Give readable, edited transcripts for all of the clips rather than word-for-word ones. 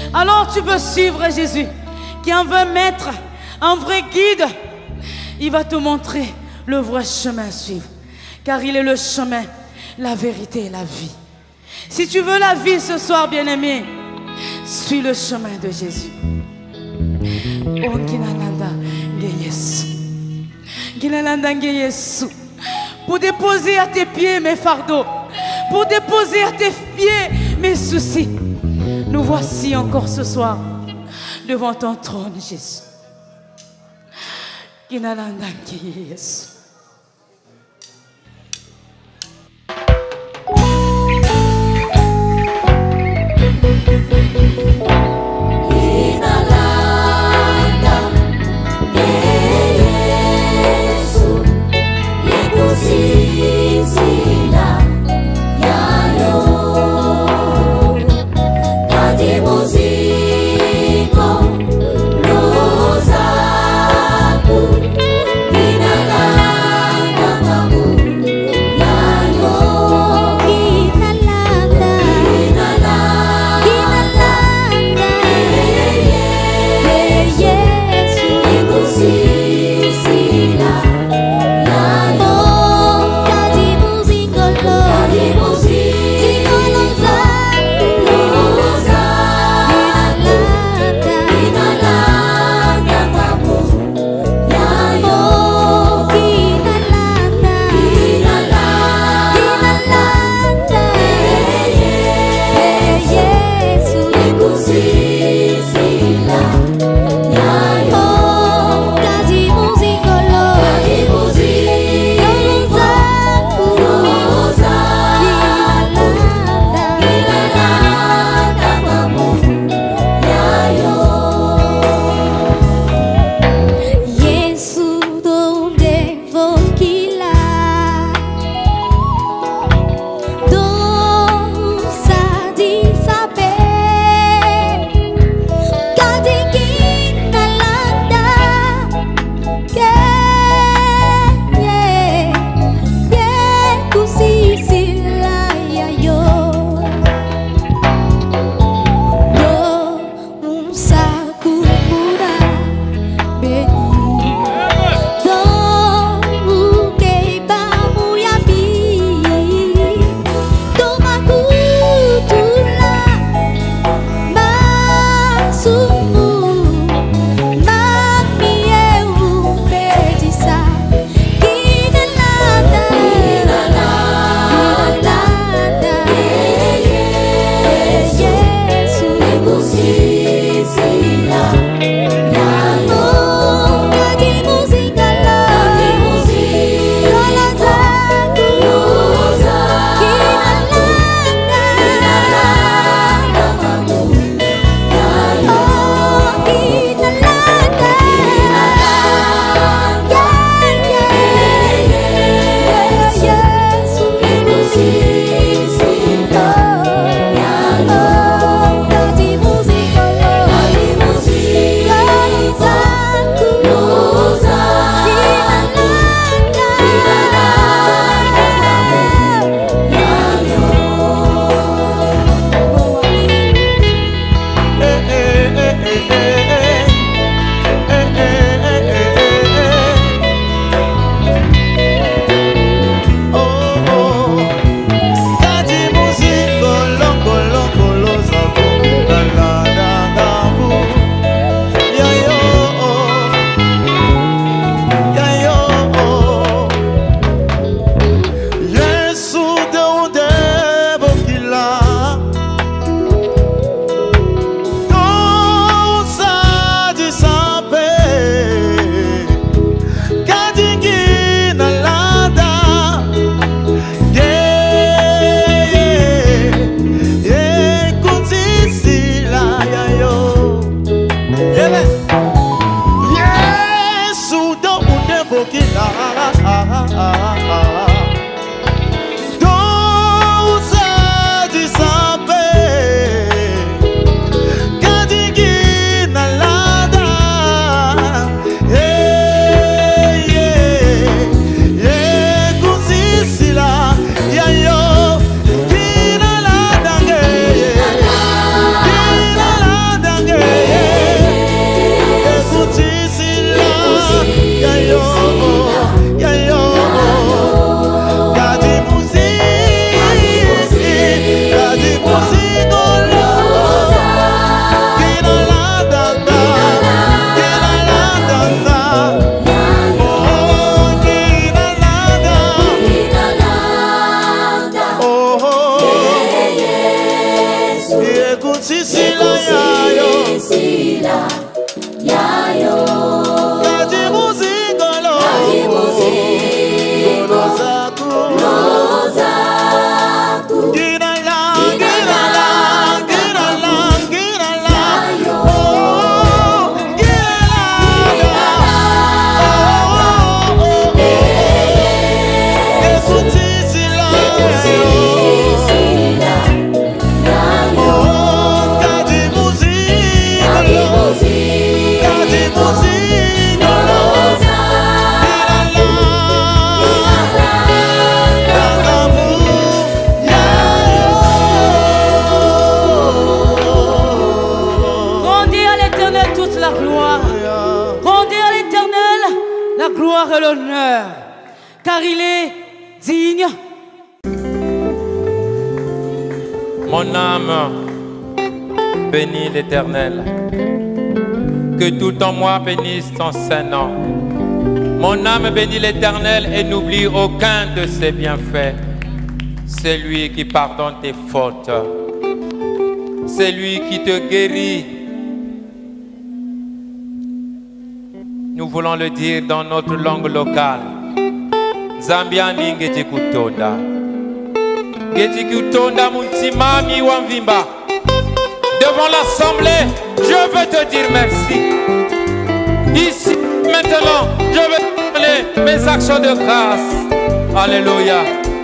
Alors tu peux suivre Jésus, qui est un vrai maître, un vrai guide. Il va te montrer le vrai chemin à suivre, car il est le chemin, la vérité et la vie. Si tu veux la vie ce soir, bien-aimé, suis le chemin de Jésus. Oh, pour déposer à tes pieds mes fardeaux, pour déposer à tes pieds mes soucis. Nous voici encore ce soir devant ton trône, Jésus. Rosa, Et l'honneur, car il est digne. Mon âme bénit l'Éternel, que tout en moi bénisse son Saint-Nom. Mon âme bénit l'Éternel et n'oublie aucun de ses bienfaits. C'est lui qui pardonne tes fautes, c'est lui qui te guérit. Nous voulons le dire dans notre langue locale. Zambiani ngeti kutonda. Ngeti kutonda muntimami wamvimba. Devant l'assemblée, je veux te dire merci. Ici, maintenant, je vais donner mes actions de grâce. Alléluia.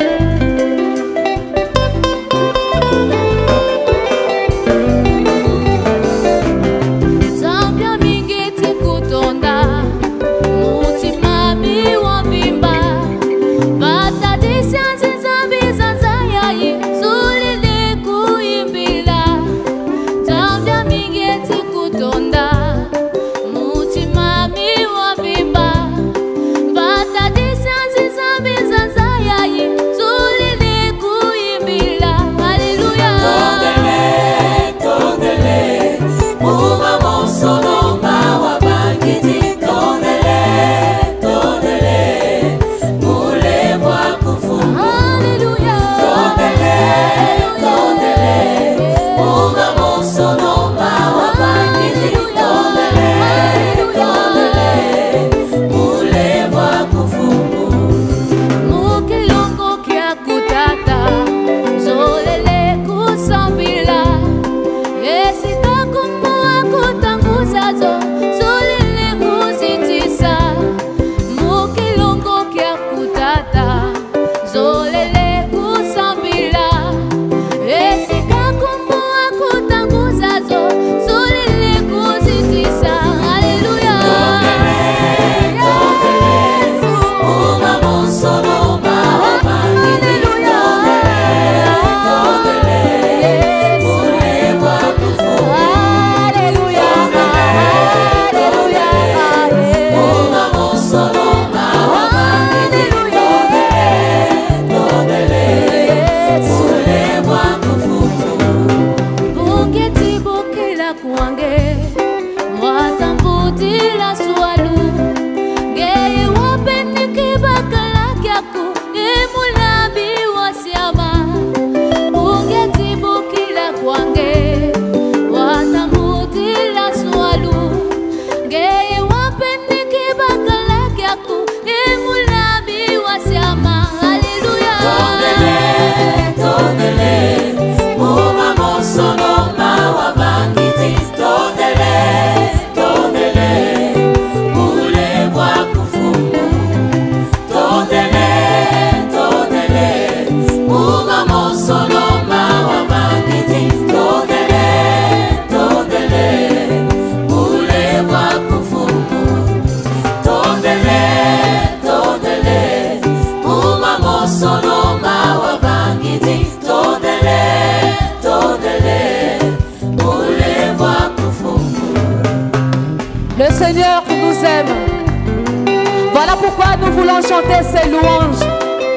Nous voulons chanter ses louanges.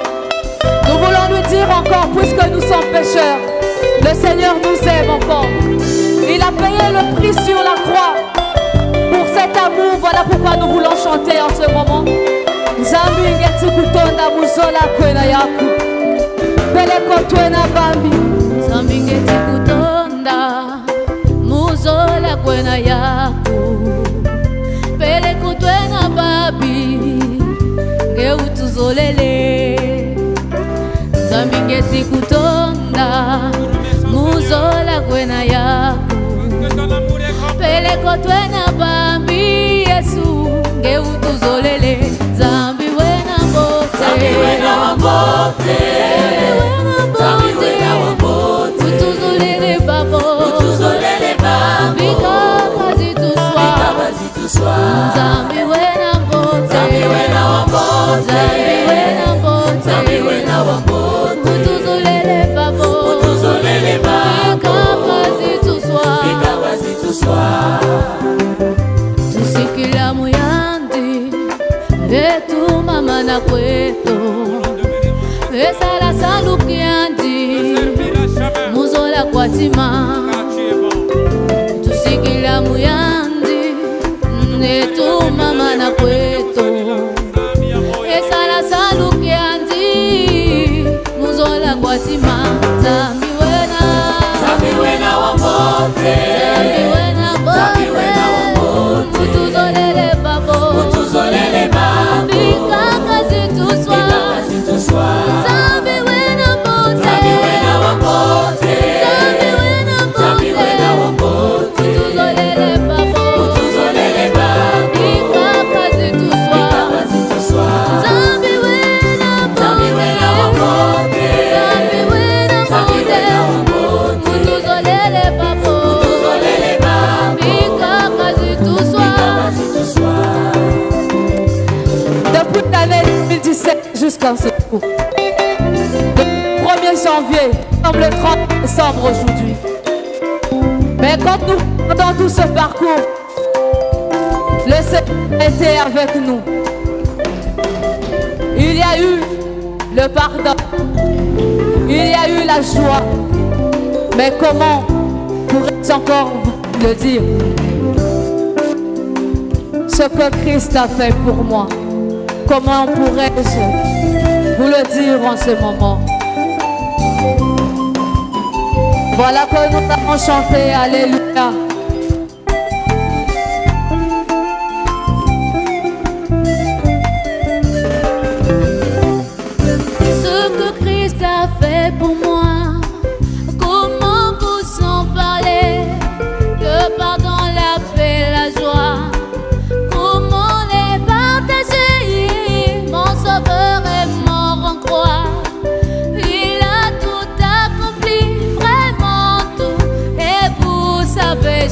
Nous voulons lui dire encore, puisque nous sommes pécheurs, le Seigneur nous aime encore. Il a payé le prix sur la croix pour cet amour. Voilà pourquoi nous voulons chanter en ce moment. Zambi ngeti kutonda muzola kwena yaku. Pele kotwena bambi. Zambi ngeti kutonda utuzolele Zambingeti kutonda Muzola kwena yako Peleko twena bambi Yesu Nge utuzolele Zambi wena mbote Zambi wena wambote Zambi wena wambote Utuzolele babo Utuzolele babo Bika zituswa Zambi wena mbote Zambi wena wambote Zambi wena mbote Zambi wena wambote Utuzolele babo Utuzolele babo Bika zituswa Tusikila muyandi Etu mama na kweto Esala salukiandi Muzola kwa tima Tusikila muyandi Etu mama na kweto Esala salukiandi Muzola kwa tima Zambi wena wambote Zambi wena wambote Utuzolele babo Utuzolele babo Bika zituswa Zambi wena wambote Zambi wena wambote Zambi wena wambote Utuzolele babo Utuzolele babo Bika zituswa Zambi wena wambote Zambi wena wambote Utuzolele babo Utuzolele babo Bika zituswa Depuis l'année 2017 jusqu'à ce coup, le 1er janvier, comme le 30 décembre aujourd'hui. Mais quand nous faisons tout ce parcours, le Seigneur a été avec nous. Il y a eu le pardon, il y a eu la joie. Mais comment pourrais-je encore vous le dire? Ce que Christ a fait pour moi, comment pourrais-je vous le dire en ce moment? Voilà que nous avons chanté, alléluia. Ce que Christ a fait pour moi, comment vous en parler? Le pardon, la paix, la joie, comment les partager? Mon sauveur est mort en croix. Il a tout accompli, vraiment tout. Et vous savez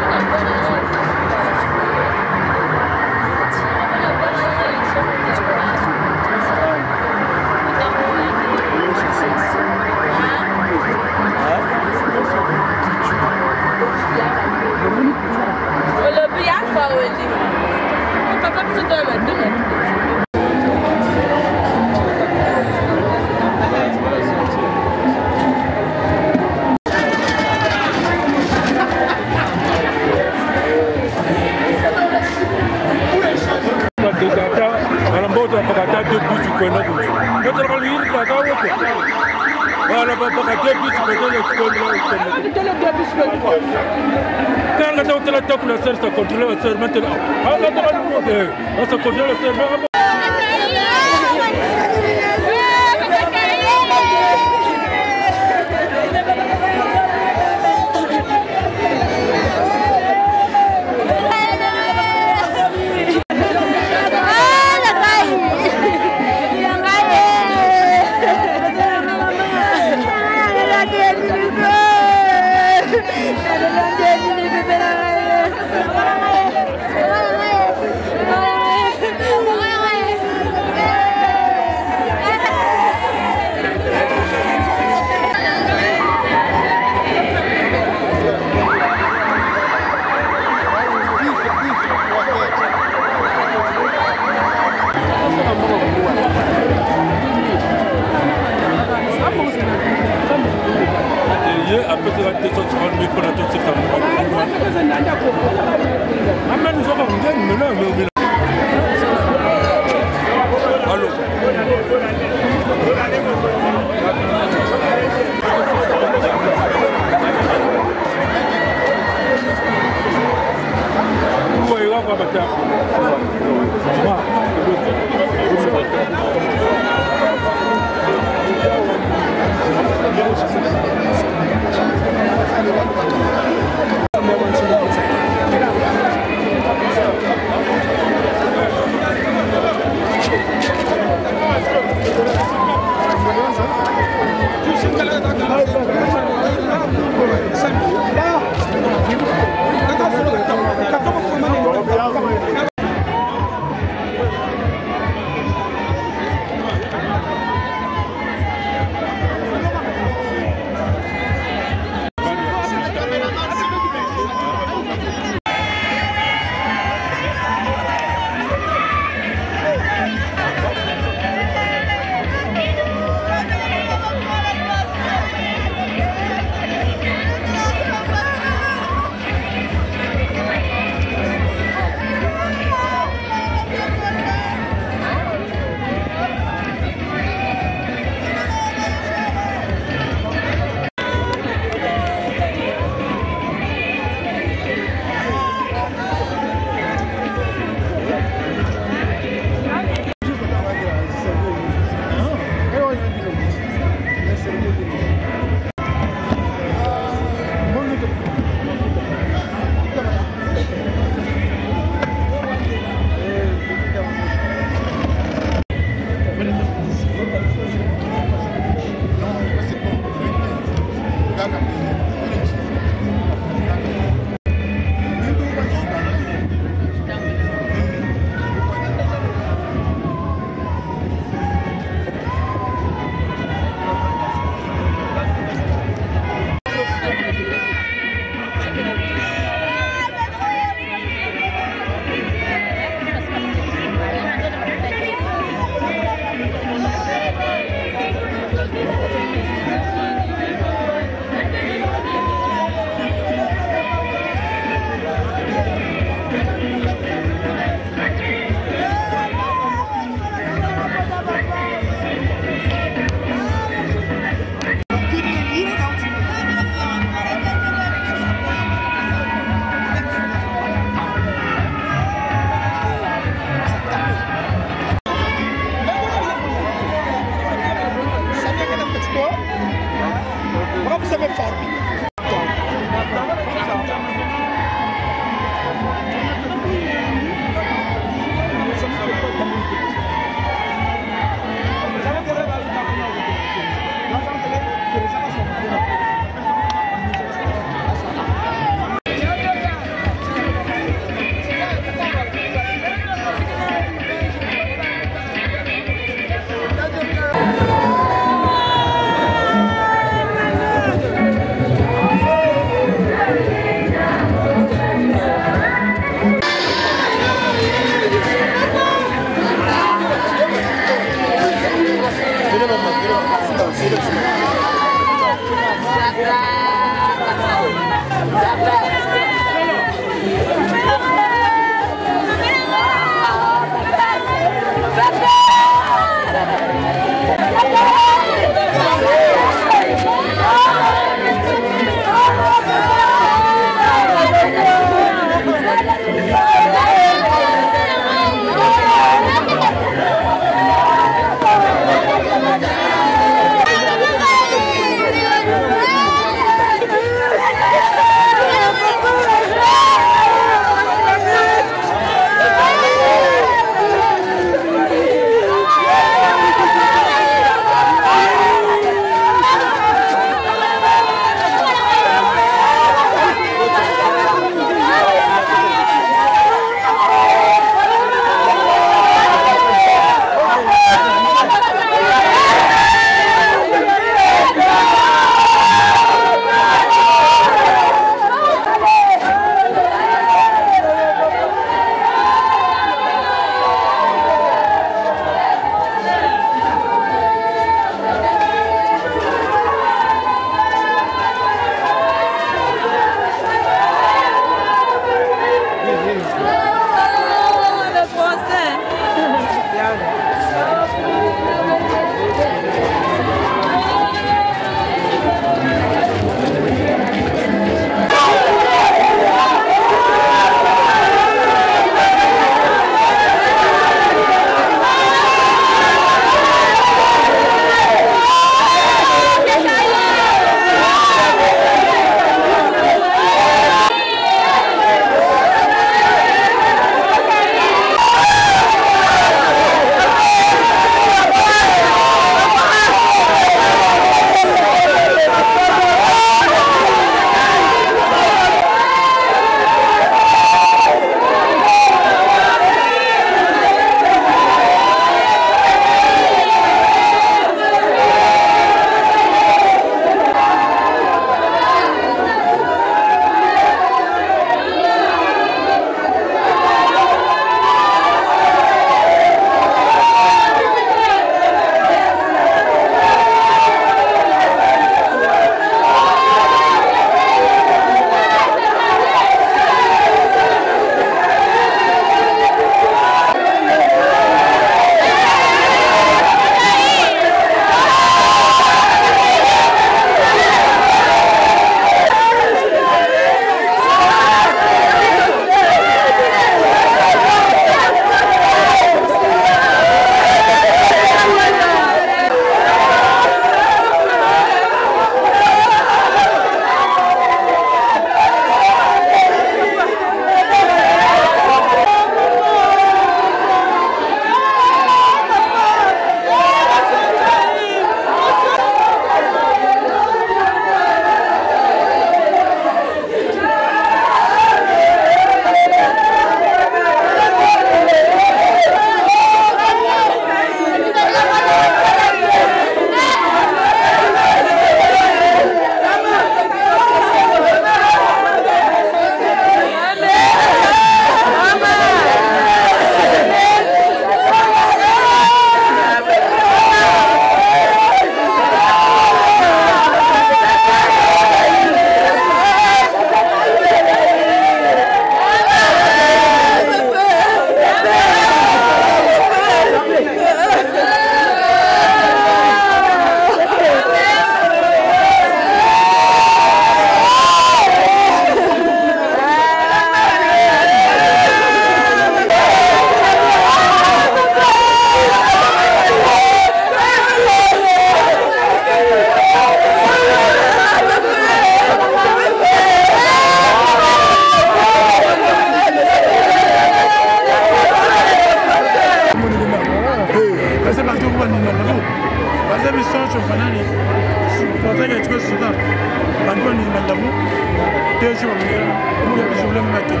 2 jours, je voulais me mettre.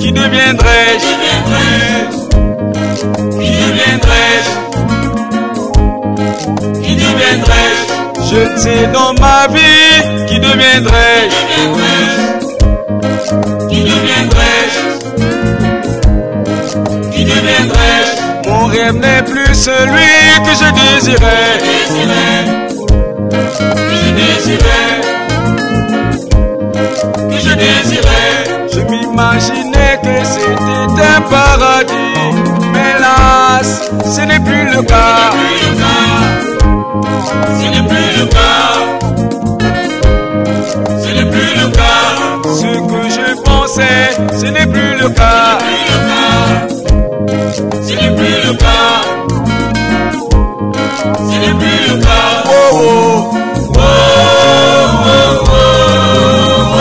Qui deviendrai-je? Qui deviendrai-je? Qui deviendrai-je? Je ne sais dans ma vie. Qui deviendrai-je? Qui deviendrai-je? Qui deviendrai-je? Mon rêve n'est plus celui que je désirais. Que je désirais. Je m'imaginais que c'était un paradis, mais hélas, ce n'est plus le cas. Ce n'est plus le cas. Ce n'est plus le cas. Ce que je pensais, ce n'est plus le cas. Ce n'est plus le cas. Ce n'est plus le cas. Oh oh. Oh, oh, oh, oh, oh,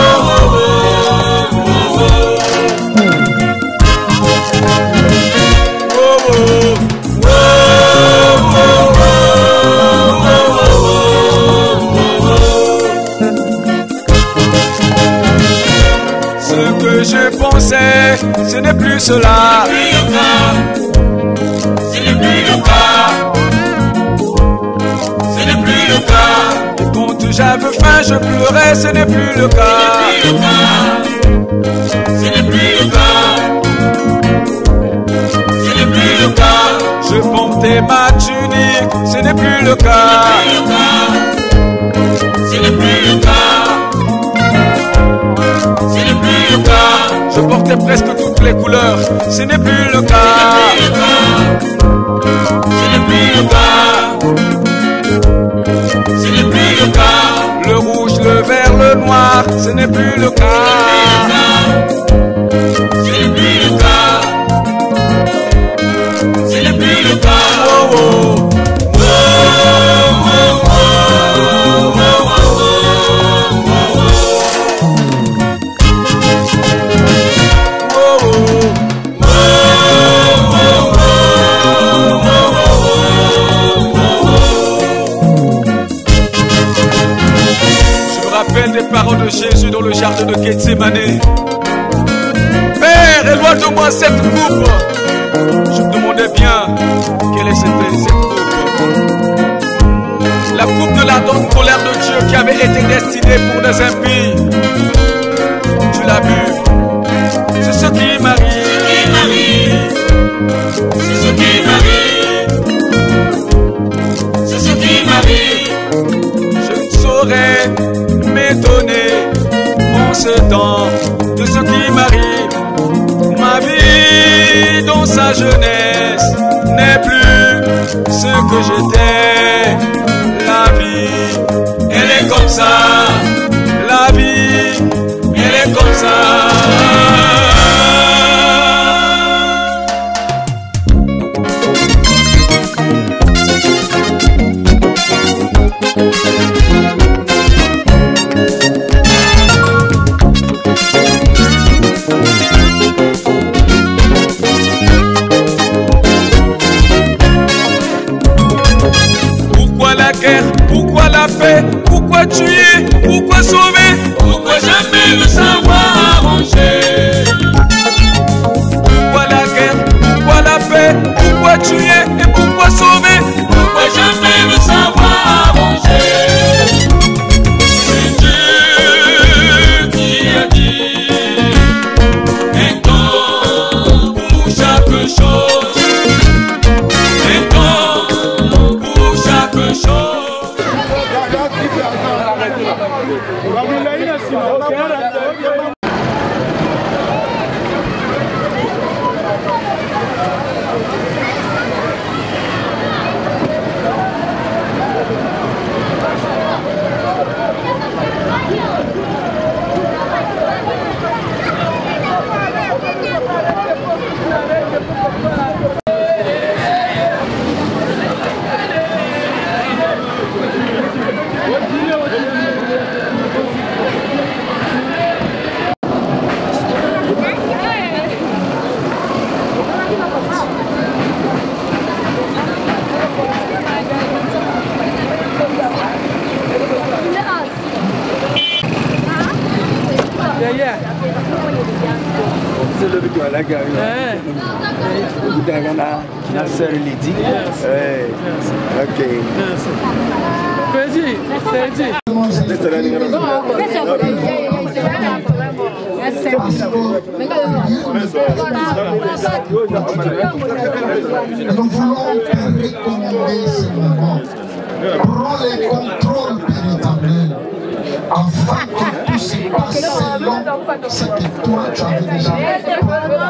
ce que je pensais, ce n'est plus cela. Ce n'est plus le cas. Ce n'est plus le cas. Quand j'avais faim, je pleurais, ce n'est plus le cas. Ce n'est plus le cas. Ce n'est plus le cas. Je portais ma tunique, ce n'est plus le cas. Ce n'est plus le cas. Ce n'est plus le cas. Je portais presque toutes les couleurs, ce n'est plus le cas. Ce n'est plus le cas. Ce n'est plus le cas. Le rouge, le vert, le noir, ce n'est plus le cas. Ce n'est plus le cas. Ce n'est plus le cas. Oh oh. Oh oh oh oh des paroles de Jésus dans le jardin de Gethsémané. Père, éloigne-moi cette coupe. Je me demandais bien quelle est cette coupe. La coupe de l'ardente colère de Dieu qui avait été destinée pour des impies. Tu l'as vu. C'est ce qui m'arrive. C'est ce qui m'arrive. C'est ce qui m'arrive. Je ne saurais m'étonner en ce temps de ce qui m'arrive. Ma vie dans sa jeunesse n'est plus ce que j'étais. La vie, elle est comme ça. La vie, elle est comme ça. Pourquoi la paix? Pourquoi tuer? Pourquoi sauver? Pourquoi jamais le savoir arranger? Pourquoi la guerre? Pourquoi la paix? Pourquoi tuer et pourquoi sauver? Pourquoi jamais le savoir arranger? C'est Dieu qui a dit un temps pour chaque chose, un temps pour chaque chose. La sœur Lydie. Ok. Vas-y. Nous voulons te recommander ce moment. Prends les contrôles, Père éternel, afin que tout se passe selon ce que toi tu avais déjà fait.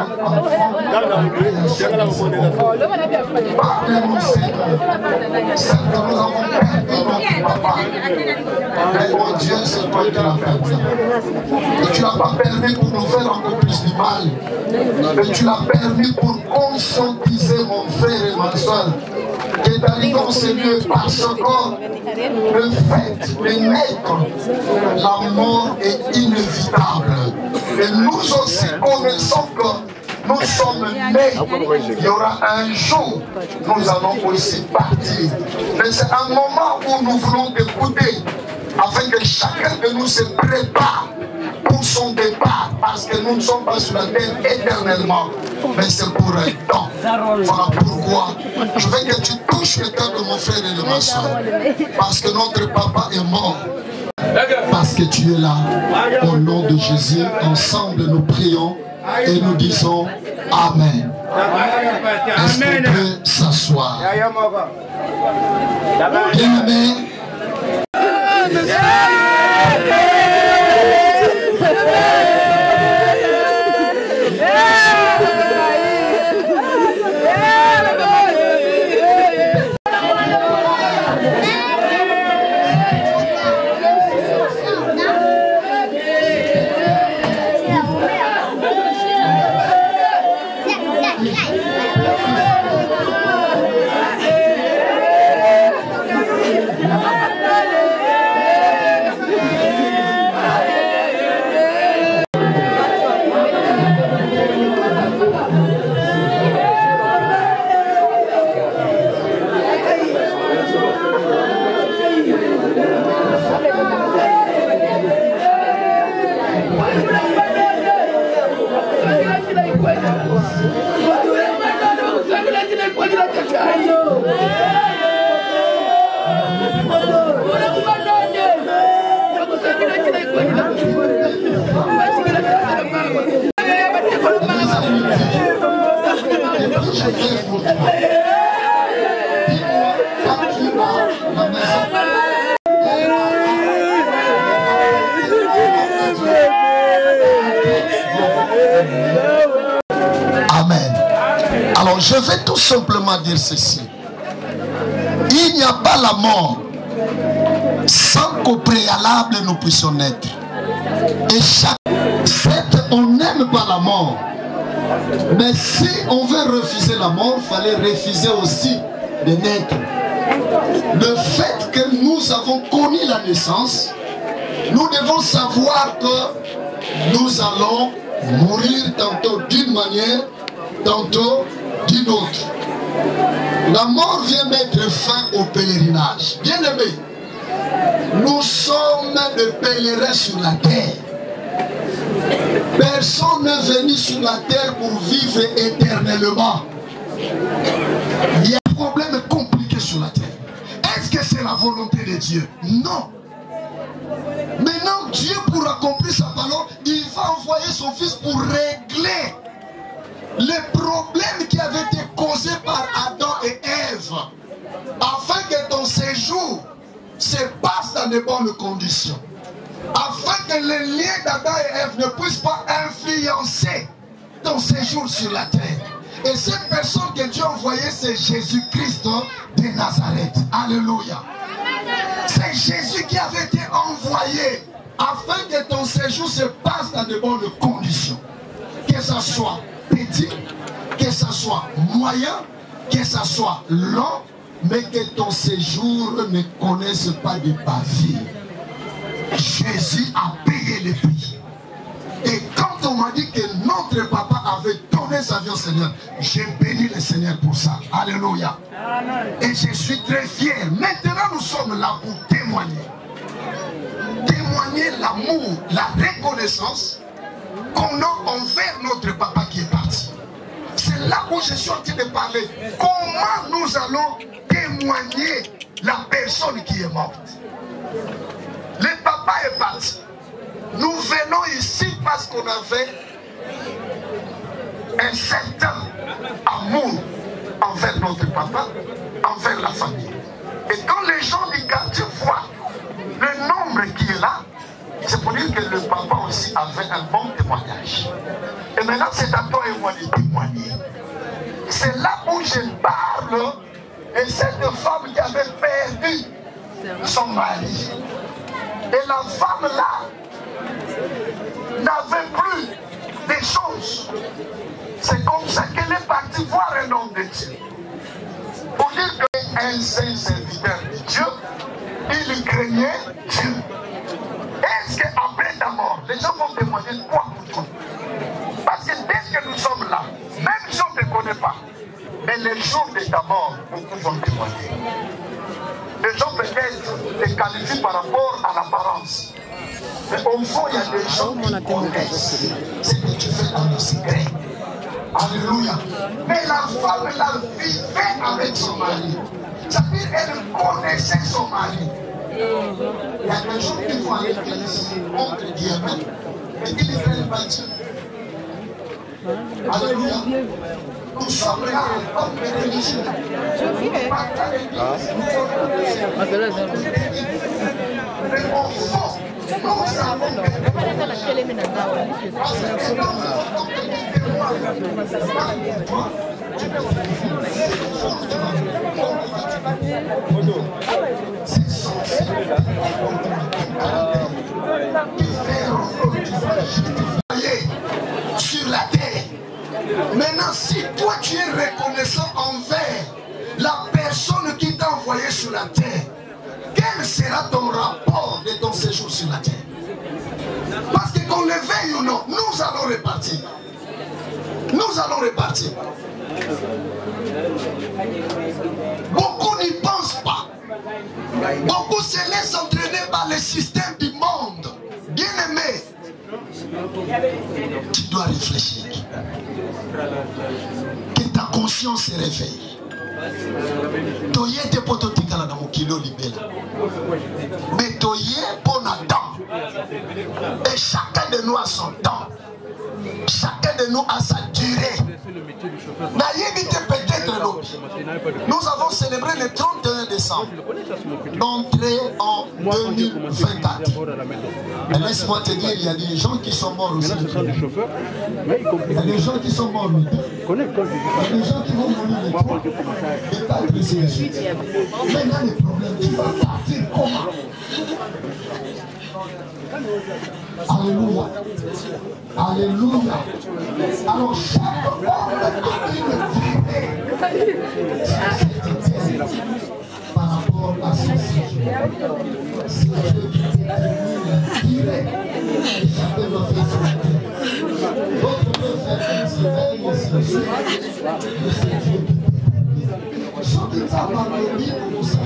Parle mon Seigneur, celle que nous avons perdu notre papa. Mais mon Dieu, c'est toi qui l'as perdu. Et tu l'as pas permis pour nous faire encore plus de mal. Mais tu l'as permis pour conscientiser mon frère et ma soeur. Que ta lignance est mieux parce que le fait de naître, la mort est inévitable. Et nous aussi connaissons que nous sommes nés. Il y aura un jour, nous allons aussi partir. Mais c'est un moment où nous voulons t'écouter, afin que chacun de nous se prépare pour son départ, parce que nous ne sommes pas sur la terre éternellement, mais c'est pour un temps. Voilà pourquoi je veux que tu touches le cœur de mon frère et de ma soeur, parce que notre papa est mort, parce que tu es là. Au nom de Jésus, ensemble nous prions et nous disons Amen. Est-ce qu'on peut s'asseoir? Bien-aimé. Amen. Alors je vais tout simplement dire ceci. Il n'y a pas la mort sans qu'au préalable nous puissions naître. Et certes, on n'aime pas la mort. Mais si on veut refuser la mort, il fallait refuser aussi de naître. Le fait que nous avons connu la naissance, nous devons savoir que nous allons mourir tantôt d'une manière, tantôt d'une autre. La mort vient mettre fin au pèlerinage. Bien aimé, nous sommes des pèlerins sur la terre. Personne n'est venu sur la terre pour vivre éternellement. Il y a un problème compliqué sur la terre. Est-ce que c'est la volonté de Dieu? Non. Maintenant, Dieu, pour accomplir sa parole, il va envoyer son Fils pour régler les problèmes qui avaient été causés par Adam et Ève, afin que ton séjour se passe dans de bonnes conditions, afin que les liens d'Adam et Ève ne puissent pas influencer ton séjour sur la terre. Et cette personne que Dieu a envoyée, c'est Jésus-Christ de Nazareth. Alléluia. C'est Jésus qui avait été envoyé afin que ton séjour se passe dans de bonnes conditions. Que ça soit petit, que ça soit moyen, que ça soit long, mais que ton séjour ne connaisse pas de bavure. Jésus a payé le prix. Et quand on m'a dit que notre papa avait donné sa vie au Seigneur, j'ai béni le Seigneur pour ça. Alléluia. Amen. Et je suis très fier. Maintenant, nous sommes là pour témoigner. Témoigner l'amour, la reconnaissance qu'on a envers notre papa qui est parti. c'est là où je suis en train de parler. Comment nous allons témoigner la personne qui est morte? Le papa est parti. Nous venons ici parce qu'on avait un certain amour envers notre papa, envers la famille. Et quand les gens du quartier voient le nombre qui est là, c'est pour dire que le papa aussi avait un bon témoignage. Et maintenant, c'est à toi et moi de témoigner. C'est là où je parle de cette femme qui avait perdu son mari. Et la femme là n'avait plus des choses. C'est comme ça qu'elle est partie voir un homme de Dieu. Pour dire qu'un saint serviteur de Dieu, il craignait Dieu. Est-ce qu'après ta mort, les gens vont témoigner quoi pour toi? Parce que dès que nous sommes là, même si on ne te connaît pas, mais les jours de ta mort, beaucoup vont témoigner. Les gens peut-être te qualifient par rapport à l'apparence. Mais au fond, il y a des gens qui connaissent ce que tu fais dans le secret. Alléluia. Mais la femme, elle vivait avec son mari. C'est-à-dire qu'elle connaissait son mari. Il y a des gens qui vont aller contre Dieu, mais ils ne craignent pas Dieu. Alléluia. Nous sommes là comme des religieux. Mais au fond, nous savons sur la terre. Maintenant, si toi tu es reconnaissant envers la personne qui t'a envoyé sur la terre, quel sera ton rapport de ton séjour sur la terre? Parce que qu'on le veuille ou non, nous allons repartir. Nous allons repartir. Beaucoup n'y pensent pas. Beaucoup se laissent entraîner par le système du monde. Bien-aimé, tu dois réfléchir. Que ta conscience se réveille. Toyete poto tikala na mokilo libela. Mais toye pour temps. Et chacun de nous a son temps. Chacun de nous a sa durée. Nous avons célébré le 31 décembre, d'entrée en 2024. Mais laisse-moi te dire, il y a des gens qui sont morts aussi. Il y a des gens qui sont morts. Il y a des gens qui vont mourir de pas préciser. Maintenant, le problème, tu vas partir comment? Alléluia. Alléluia. Alors chaque homme a une vérité par rapport à ce sujet. C'est Dieu qui est direct. Et chacun doit faire son terre. D'autres peuvent faire un travail, mais c'est Dieu qui ceux qui savent abandonner pour nous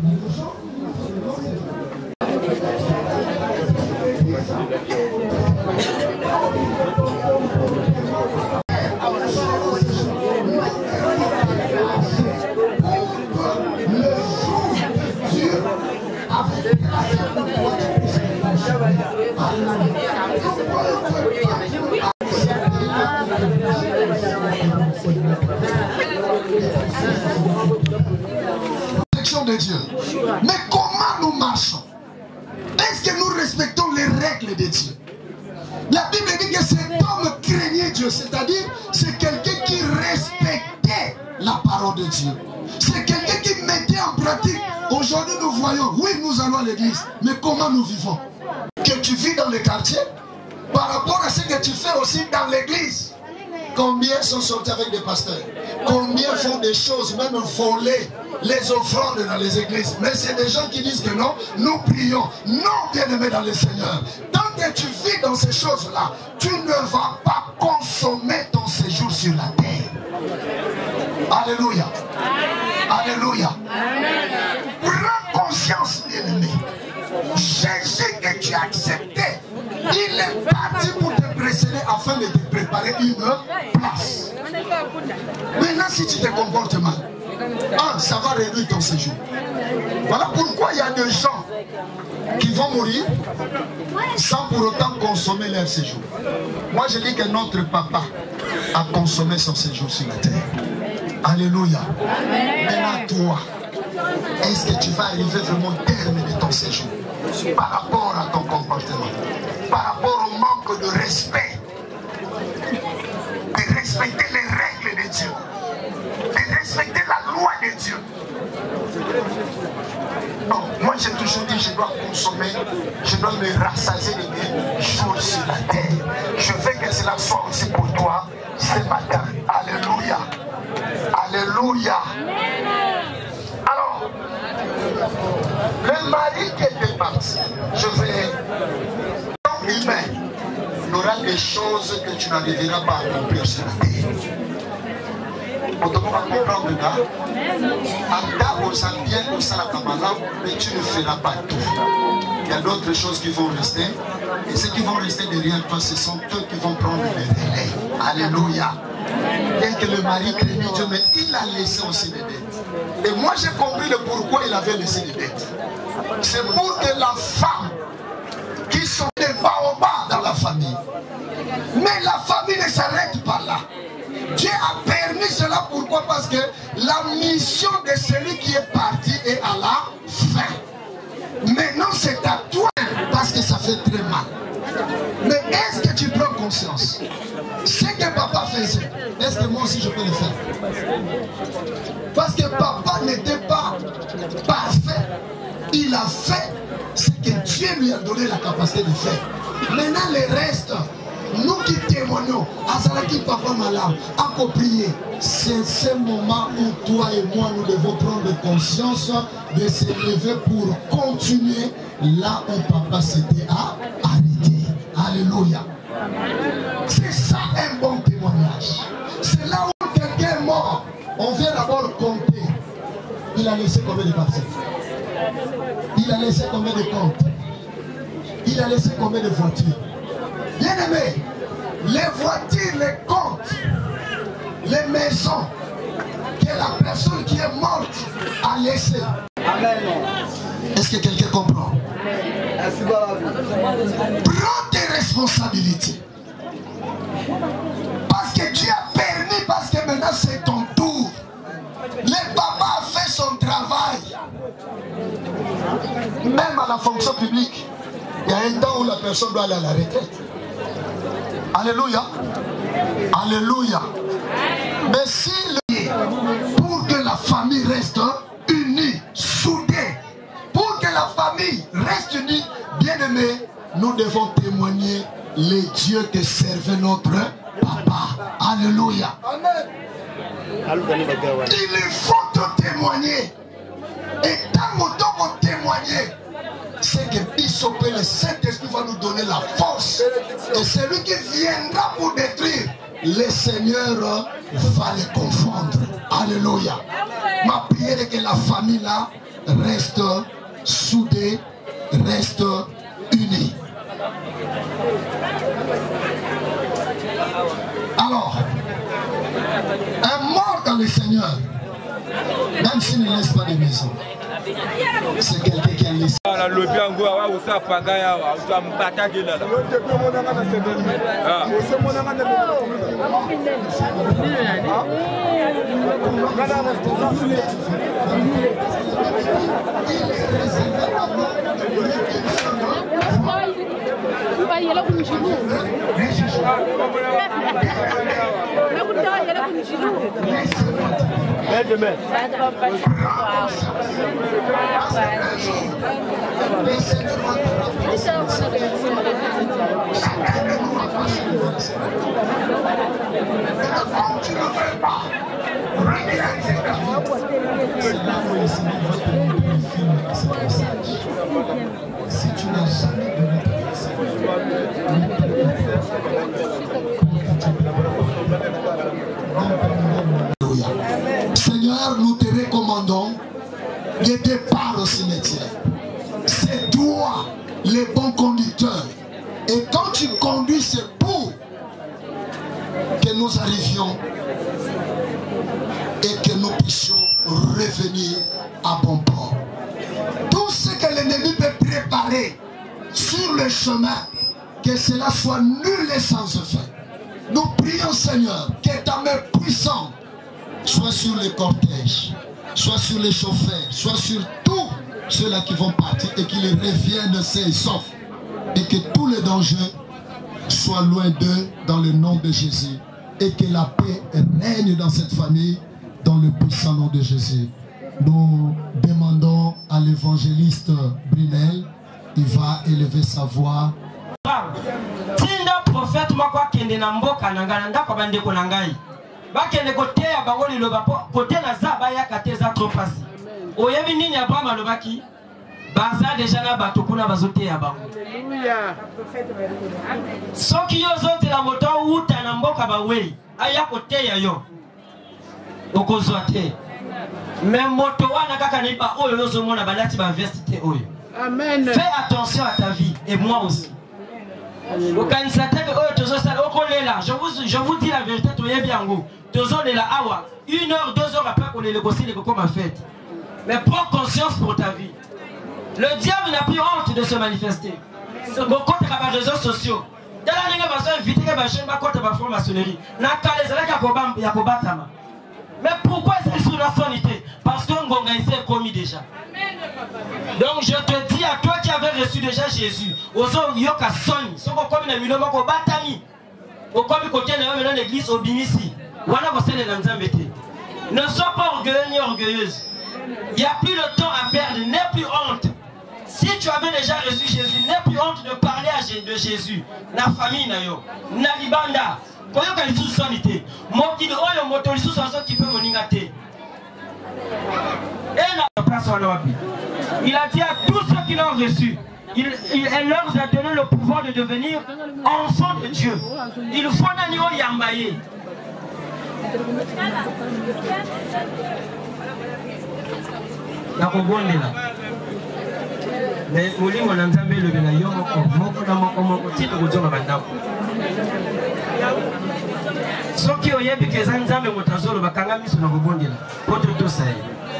De Dieu. Mais comment nous marchons? Est-ce que nous respectons les règles de Dieu? La Bible dit que cet homme craignait Dieu, c'est-à-dire c'est quelqu'un qui respectait la parole de Dieu. C'est quelqu'un qui mettait en pratique. Aujourd'hui nous voyons, oui nous allons à l'église, mais comment nous vivons? Que tu vis dans le quartier par rapport à ce que tu fais aussi dans l'église. Combien sont sortis avec des pasteurs? Combien font des choses, même voler les offrandes dans les églises? Mais c'est des gens qui disent que non, nous prions. Non, bien-aimé dans le Seigneur. Tant que tu vis dans ces choses-là, tu ne vas pas consommer ton séjour sur la terre. Alléluia. Alléluia. Prends conscience, bien-aimé. Jésus que tu as accepté, il est parti pour te précéder afin de te préparer une place. Maintenant, si tu te comportes mal, ça va réduire ton séjour. Voilà pourquoi il y a des gens qui vont mourir sans pour autant consommer leur séjour. Moi, je dis que notre papa a consommé son séjour sur la terre. Alléluia. Maintenant, toi, est-ce que tu vas arriver vraiment au terme de ton séjour par rapport à ton comportement, par rapport au manque de respect, de respecter les règles de Dieu, de respecter la loi de Dieu? Non, moi j'ai toujours dit je dois consommer, je dois me rassasier de mes jours sur la terre. Je veux que cela soit aussi pour toi ce matin. Alléluia. Alléluia. Alors, le mari qui était parti, je vais, comme humain, il y aura des choses que tu n'arriveras pas à accomplir sur la terre. On va comprendre là. Mais tu ne feras pas tout. Il y a d'autres choses qui vont rester. Et ceux qui vont rester derrière toi, ce sont eux qui vont prendre le relais. Alléluia. Bien que le mari craignait Dieu, mais il a laissé aussi des dettes. Et moi j'ai compris le pourquoi il avait laissé des dettes. C'est pour que la femme qui sont des bas au bas dans la famille. Mais la famille ne s'arrête pas là. Dieu a permis cela, pourquoi? Parce que la mission de celui qui est parti est à la fin. Maintenant c'est à toi, parce que ça fait très mal. Mais est-ce que tu prends conscience? Ce que papa faisait, est-ce que moi aussi je peux le faire? Parce que papa n'était pas parfait. Il a fait ce que Dieu lui a donné la capacité de faire. Maintenant le reste, nous qui témoignons, Azalaki papa malade, à prier, c'est ce moment où toi et moi nous devons prendre conscience de se lever pour continuer là où papa s'était arrêté. Alléluia. C'est ça un bon témoignage. C'est là où quelqu'un est mort. On vient d'abord compter. Il a laissé combien de parcelles? Il a laissé combien de comptes? Il a laissé combien de voitures? Bien aimé, les voitures, les comptes, les maisons que la personne qui est morte a laissé. Amen. Est-ce que quelqu'un comprend? Prends tes responsabilités. Parce que Dieu a permis, parce que maintenant c'est ton tour. Le papa a fait son travail. Même à la fonction publique, il y a un temps où la personne doit aller à la retraite. Alléluia. Alléluia. Mais si pour que la famille reste unie, soudée, pour que la famille reste unie, bien aimé, nous devons témoigner les dieux que servait notre papa. Alléluia. Il faut te témoigner. Et tant qu'on témoigner, c'est que le Saint-Esprit va nous donner la force. Et celui qui viendra pour détruire, le Seigneur va les confondre. Alléluia. Ma prière est que la famille là reste soudée, reste unie. Alors, un mort dans le Seigneur, même s'il ne laisse pas de maison, c'est quelqu'un qui a laissé. Si tu n'as jamais donné Seigneur, nous te recommandons de départ au cimetière. C'est toi le bon conducteur. Et quand tu conduis, c'est pour que nous arrivions et que nous puissions revenir à bon port. Tout ce que l'ennemi peut préparer sur le chemin, que cela soit nul et sans effet. Nous prions, Seigneur, que ta main puissante soit sur les cortèges, soit sur les chauffeurs, soit sur tous ceux-là qui vont partir et qu'ils reviennent sains et saufs. Et que tous les dangers soient loin d'eux dans le nom de Jésus. Et que la paix règne dans cette famille dans le puissant nom de Jésus. Nous demandons à l'évangéliste Brunel, il va élever sa voix. Tinda prophète makwa kende na mboka nangana ndako bandeko nangai. Bakende koteya bango liloba kote na zaba ya kateza trop pasi. Oyebi nini Abraham alobaki? Baza déjà na bato kuna bazoteya bango. Alléluia. Soki yo zote la moto uta na mboka bawei, aya koteya yo. Okozwa te. Même moto wana kaka ni ba oyo yo zomona balati ba veste te oyo. Amen. Fais attention à ta vie et moi aussi. Je vous dis la vérité, tu es bien gros. 1 heure, 2 heures après qu'on ait négocié les comme en fait. Mais prends conscience pour ta vie. Le diable n'a plus honte de se manifester. Beaucoup de réseaux sociaux. Dans la ligne, je vais inviter les jeunes à côté de la franc-maçonnerie. Mais pourquoi c'est sur la sonité? Parce que Ngonga s'est commis déjà. Donc je te dis à toi qui avais reçu déjà Jésus, ozo yoka soni, soko komi na miloma ko batami. Okomi ko tena dans l'église au Bimisi. Wana ko sele na Nzambe te. Ne sois pas orgueilleux ni orgueilleuse. Il n'y a plus le temps à perdre, n'aie plus honte. Si tu avais déjà reçu Jésus, n'aie plus honte de parler de Jésus. Na famille na yo, na libanda. Koyoka lisu sonité. Moki de oyo moto lisu sonso qui peut moningate. Et la place à l'homme. Il a dit à tous ceux qui l'ont reçu, elle leur a donné le pouvoir de devenir enfants de Dieu. Il faut n'anier yambaye. La kobondela. Mais molingo na Nzambe le bena yo moko na moko tito kujonga bandako. Soki oyebi ke Nzambe motazolo bakanga miso na kobondela. Poto to sai.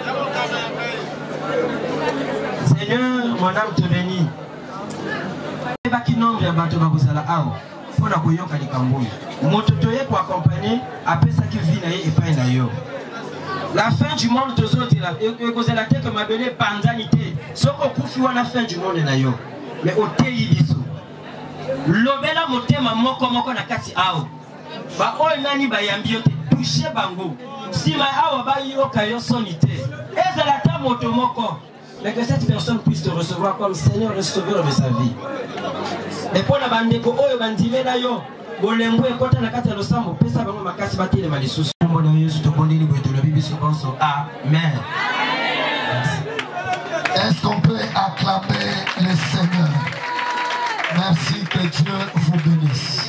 Seigneur, mon âme te bénit. Baki nombre ya bato bakosala awa. Fona koyoka likamboyi. Moto toye ko accompagner apesa ki vi na ye epai na yo. La fin du monde tozoti la ekozela te que m'a donné panzanité. Soko kufi wana fin du monde na yo. Mais oteyi biso. Lobela motema moko na kati awa. Ba oyo nani ba yambi yo te toucher bango. Si ma awa ba yoka yo sonité. Ezala ta moto moko. Mais que cette personne puisse te recevoir comme Seigneur et Sauveur de sa vie. Et pour la bande ko oyo bandime na yo, bolembo ekota na kati ya losambo pesa bango makasi batele malisusu. Mbona Yesu to bondeli boto la Bible so konso. Amen. Est-ce qu'on peut acclamer le Seigneur? Merci, que Dieu vous bénisse.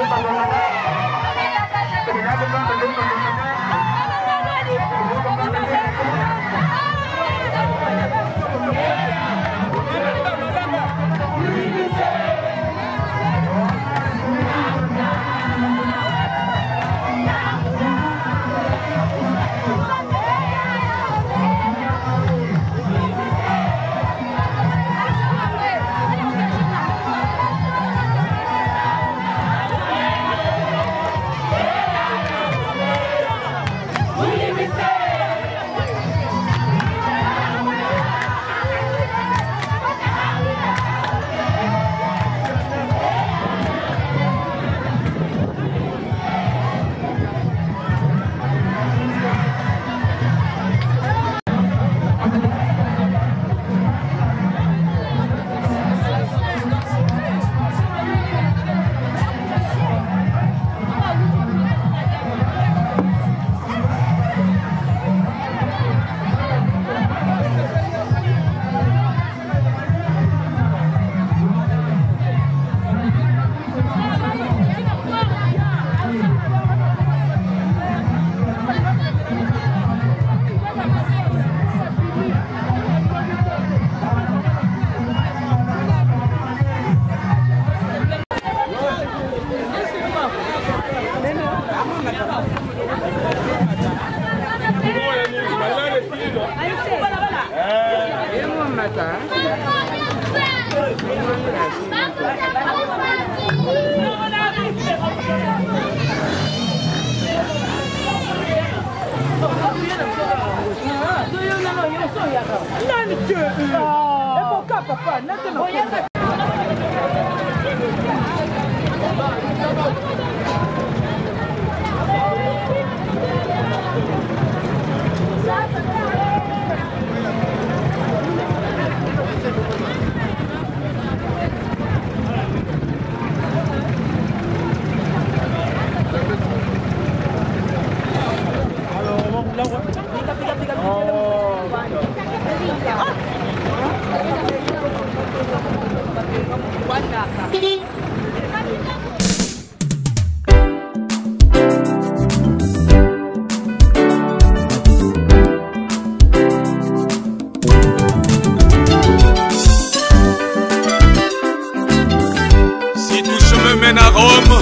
À Rome,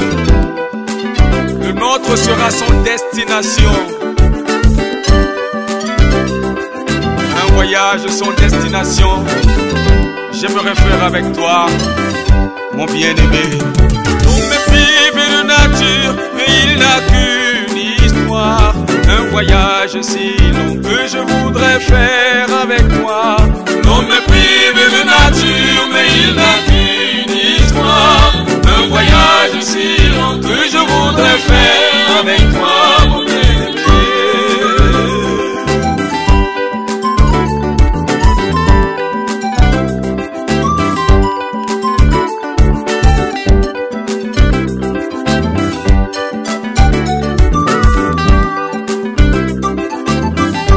le nôtre sera son destination. Un voyage son destination. J'aimerais faire avec toi, mon bien-aimé. Nous me vivons de nature, mais il n'a qu'une histoire. Un voyage si long que je voudrais faire avec toi. Nous me vivons de nature, mais il n'a qu'une histoire. Un voyage si long que je voudrais faire avec toi, mon bien-aimé.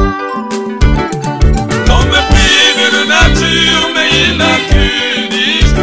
L'homme est privé de nature, mais il n'a qu'une histoire.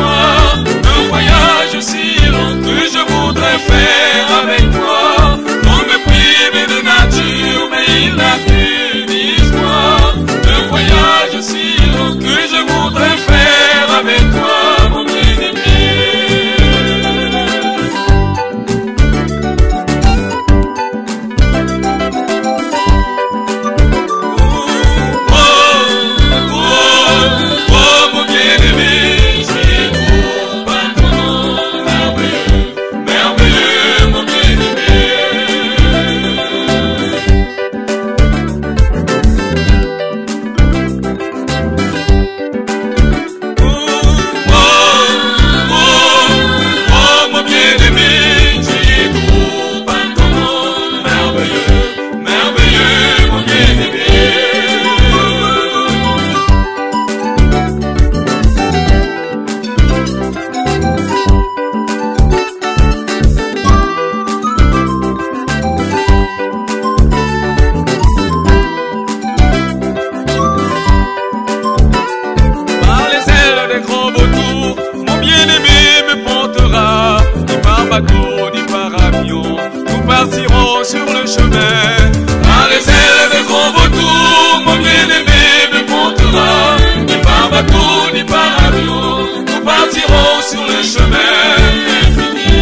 bateau ni par avion, nous partirons sur le chemin infini.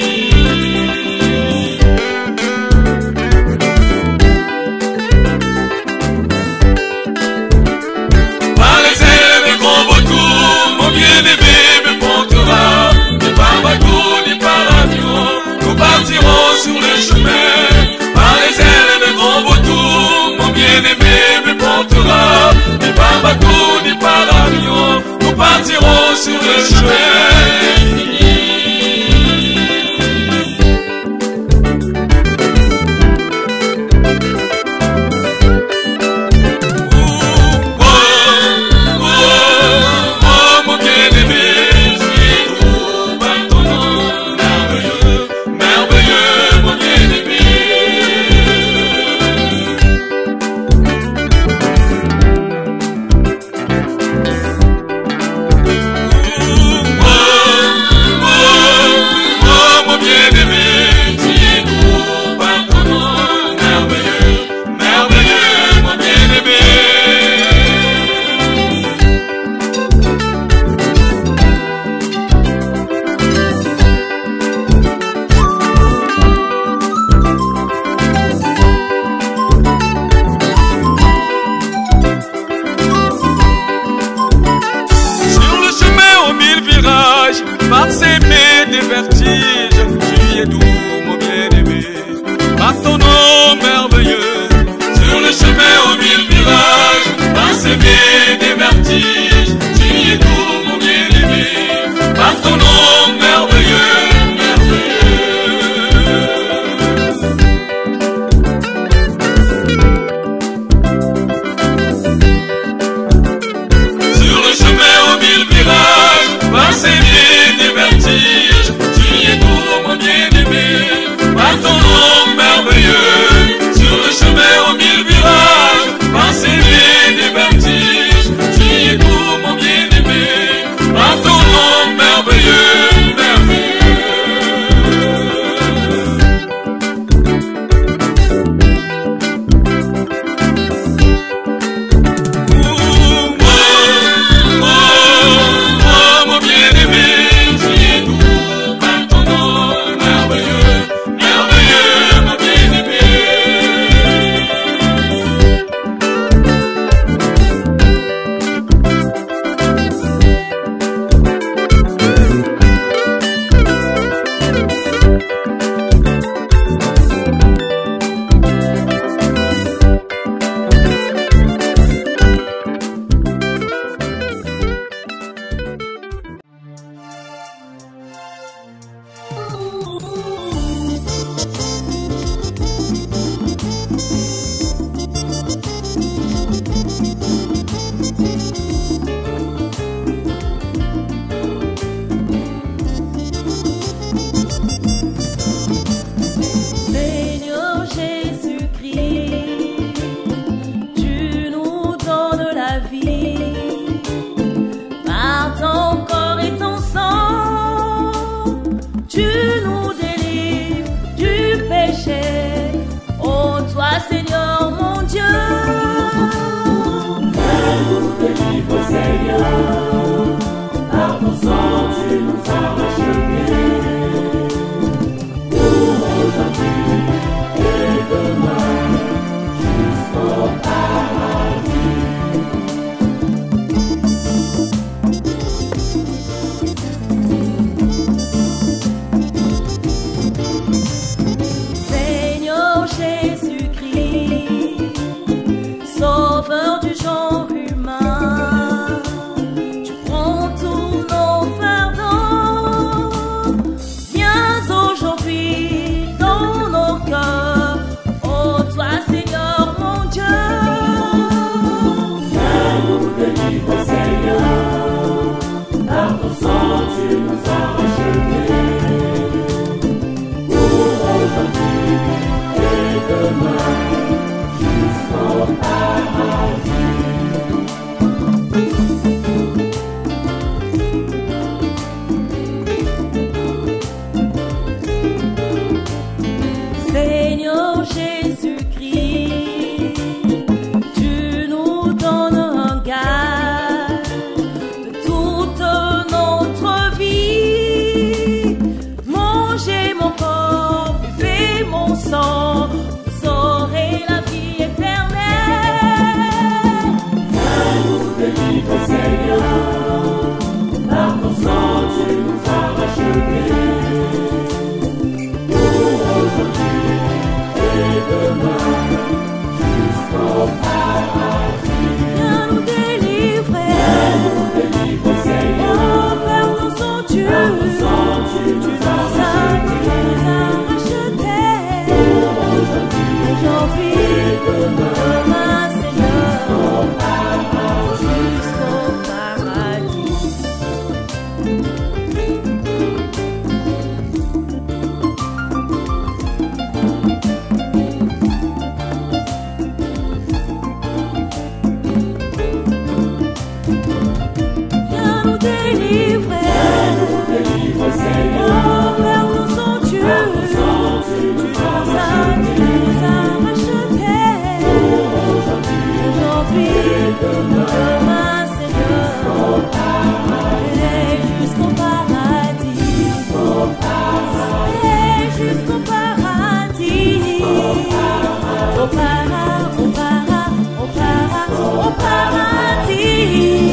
Par les ailes des grands vautours, mon bien-aimé me portera. Ni par bateau ni par avion, nous partirons sur le chemin. Par les ailes des grands vautours, mon bien-aimé me portera. Ni par bateau ni par avion, nous partirons sur le chemin. demain, Seigneur, jusqu'au paradis. Viens nous délivrer, Seigneur. Oh Père, nous sommes Dieu, tu nous as rachetés. Aujourd'hui, demain, Seigneur, et jusqu'au paradis, et jusqu'au paradis, au paradis, au paradis.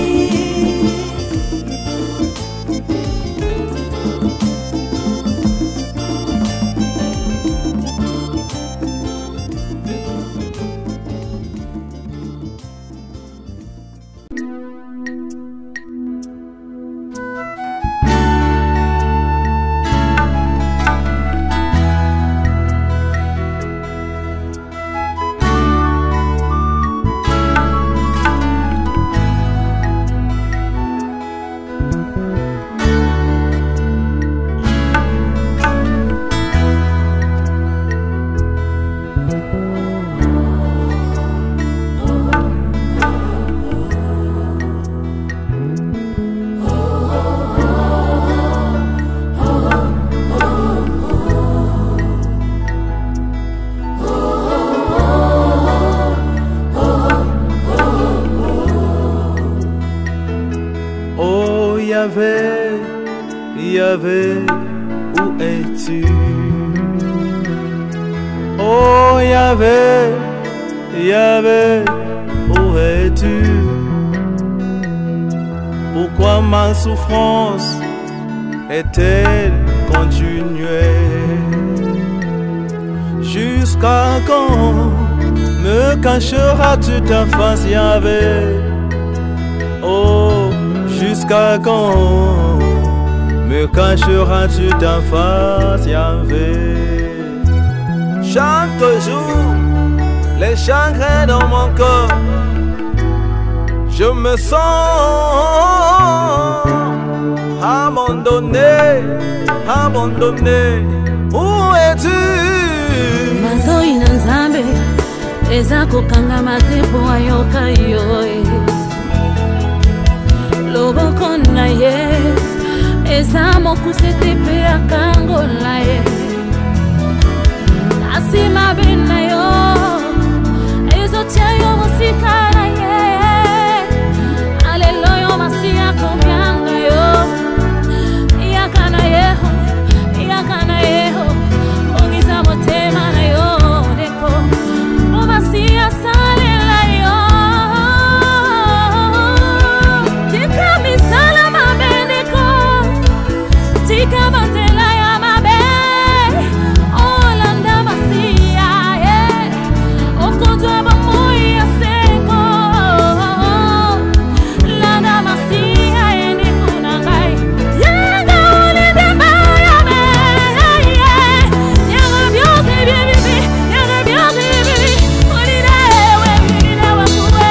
Oh Yahvé, Yahvé, où es-tu? Oh Yahvé, Yahvé, où es-tu? Pourquoi ma souffrance est-elle continuée? Jusqu'à quand me cacheras-tu ta face, Yahvé? Oh, jusqu'à quand me cacheras-tu ta face, Yahvé? Chaque jour, les chagrins dans mon corps, je me sens abandonné, abandonné. Où es-tu? Matoi na nzambe eza kokanga matepo ayoka yoe. Loboko na ye eza mokuse tepe akangola ye. Kasi mabe na yo ezotia yo mosika na ye. Aleluya masia kobyanga yo. Yakana yeho, yakana yeho. Ongiza motema na yo deko. Omasia salela yo. Tika misala mabendeko. Tika batela ya mabe. Olanda masia ye. Okodwa bamoya seko. Landa masia ye nekunangai. Yanga olenda baya me. Yanga bioze bibi. Yanga bioze bibi. Olida we kuwe.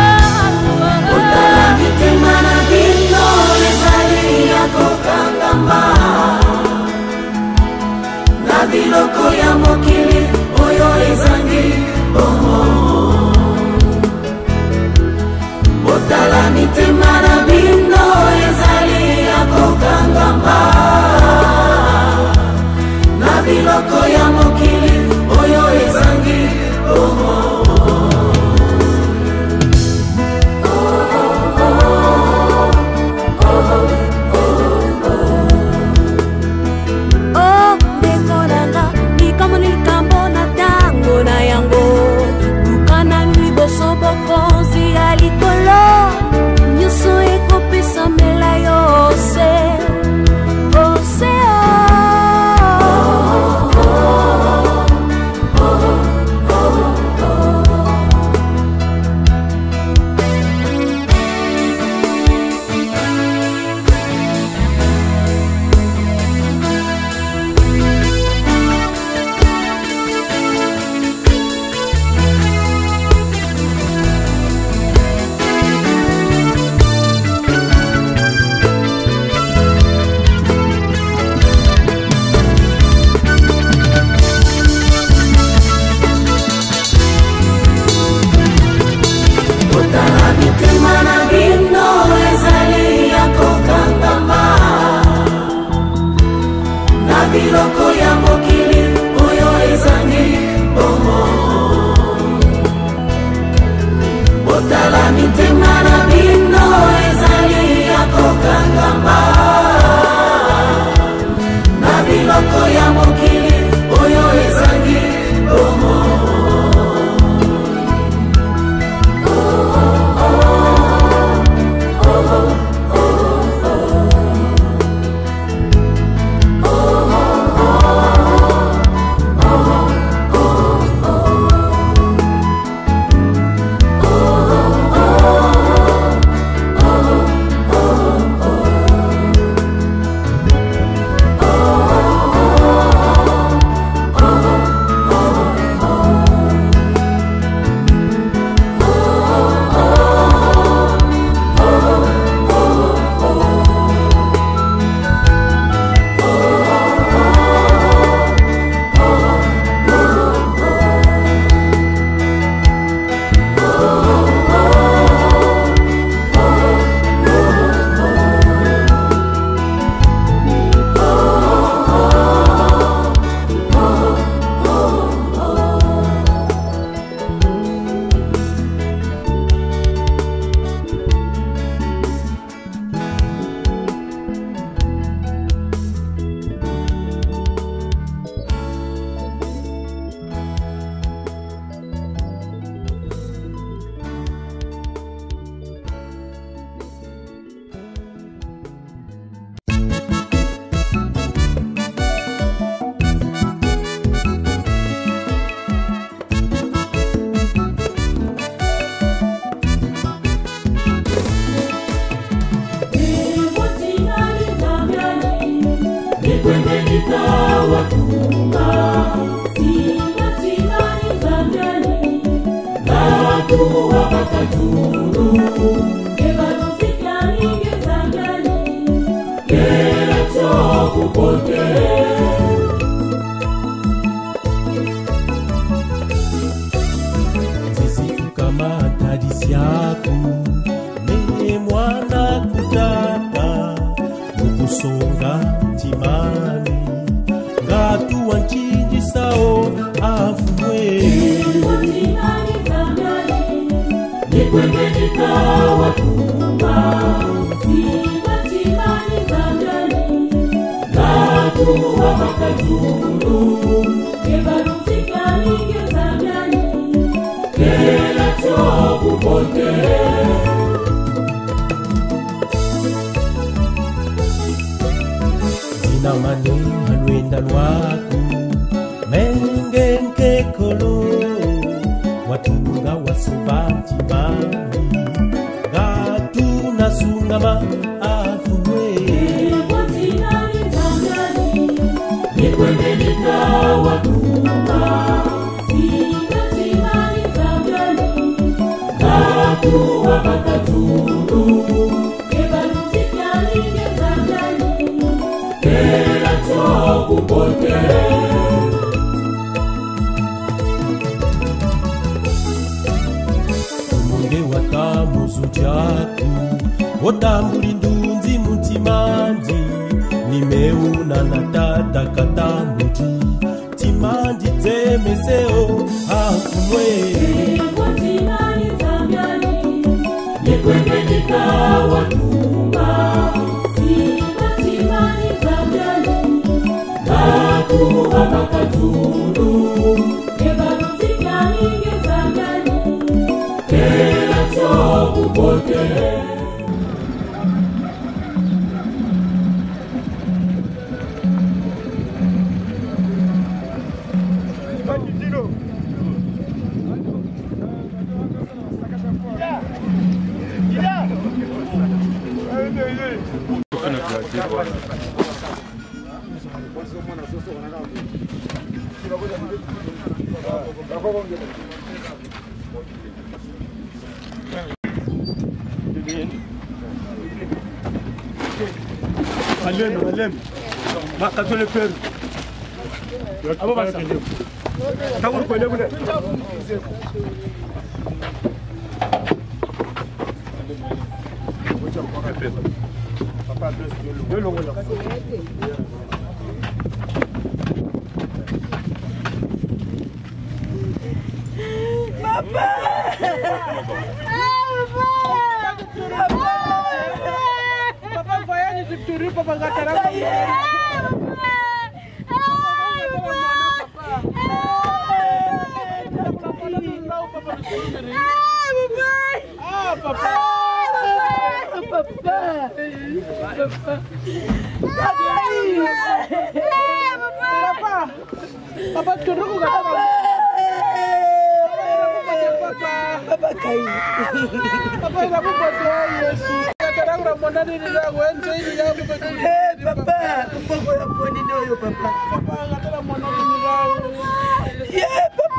Otala mitima na bino. Lesali ya kokanga wakaturu evalusikani gezangani kera chokupote kama tadisi yako mene mwana kutata mukusonga timani ngatu wanchinji sao afumwe nikwembenika watumba siba timani zangani ngatu wakaturu evalusikani gezangani kera chokupote zina mane halwenda lwaku menge nkekolo watunga wasobati mami ngatu nasungama afumwe watinani zangani nikwembenika watumba wakaturu evalusikani gezangani kera chokupote munge watamuzu jaku otambuli ndunzi mutimandi nimeuna na tata katambuji timandi temeseo afumwe nikwembenika watumba siba timani zangani ngatu wakaturu evalusikani gezangani kera chokupote Alem, makasole fer. Abo basa. Takur ko le bune. Papa, deux longs là. Papa! Papa, voyage du Turu, papa, Gatara. Papa, tu nous regardes. Papa, kai. Papa, ina kupotea Yesu. Kataranga mondani ni yangu ende ni yangu papa. Papa, mpoko ya poni ndio papa. Papa, katara mondani ni yangu. Papa.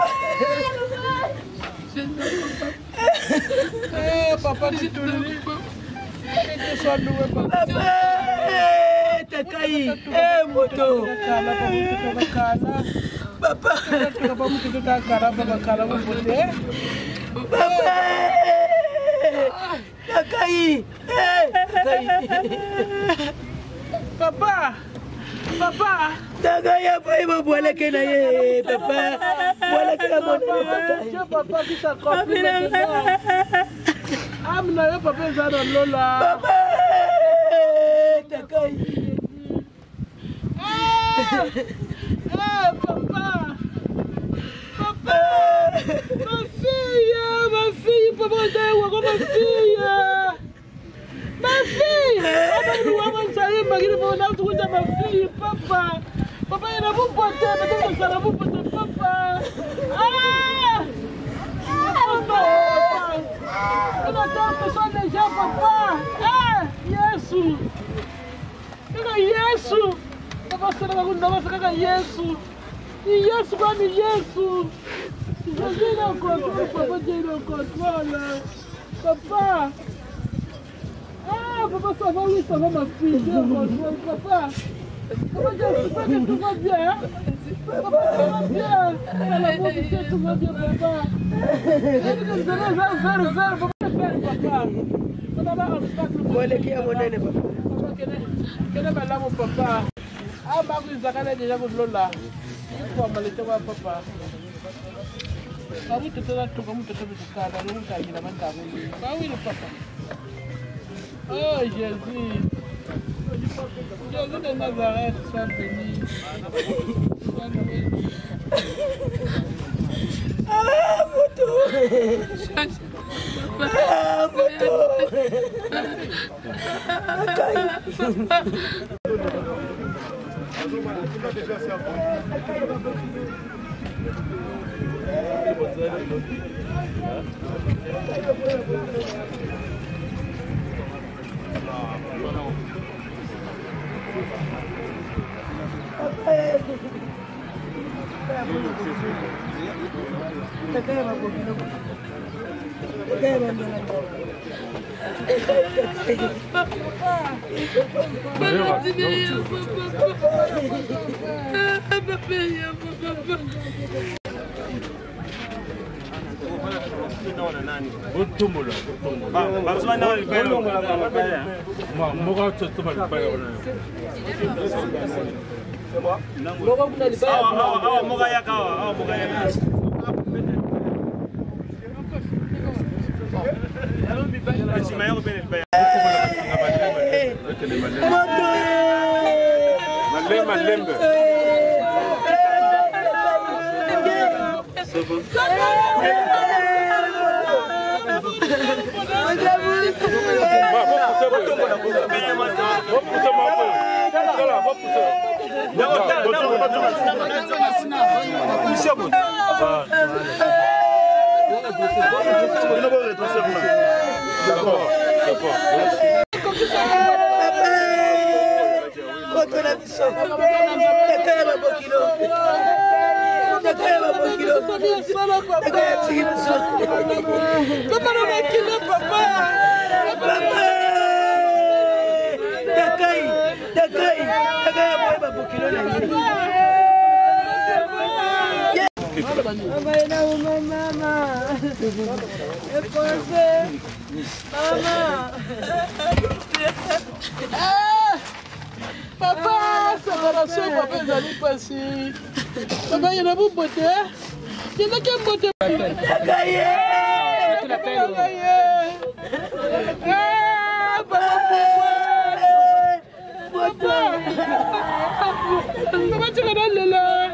Papa kituli. Papa, takai. Moto. Papa, papa mtu takala baba kala mpote. Papa, takai. Papa, papa, takai apa ibu boleh kena ye, papa, boleh kena boleh. Papa kita kopi. Amna yo papa zara lola. Papa, takai. Papa, papa, ma fille, papa, ma fille. Ma fille, papa. Papa, il a vous porté, mais ça va vous porter, papa. Papa. Il attend que ça déjà, papa. Yesu. Yesu. Papa, c'est la Yesu. Yesu, kwani Yesu. J'ai le contrôle, papa, j'ai le contrôle. Papa. Ah, papa, ça va, oui, ça va, ma fille. J'ai le contrôle, papa. Papa, j'espère que tout va bien. Papa, tout va bien. La bonté, tout va bien, papa. Papa. Ah, Marie, Zakana déjà vous là. Il faut aller te voir papa. Ah oui, tu te donnes tout comme tu te fais du cadre, nous t'as mis la main d'avant. Ah oui, le papa. Oh Jésus. Jésus de Nazareth, sois béni. Sois béni. Ah, moto. Ah, moto. Papa, séparation, papa, ils allaient passer. Papa, il y en a beaucoup de beauté. Il y en a qui aiment beauté. Comment tu regardes le là?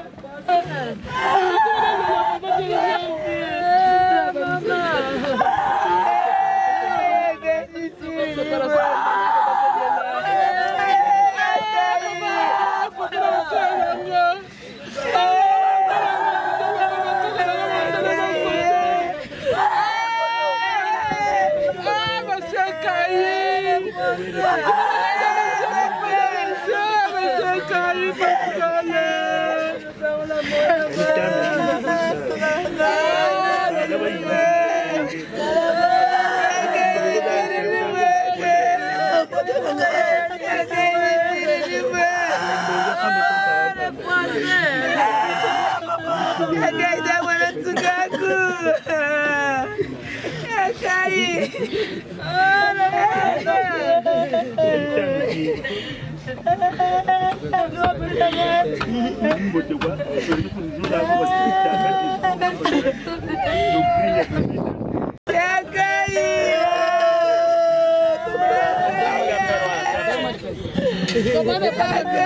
Comment ne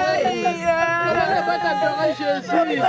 pas t'adorer Jésus?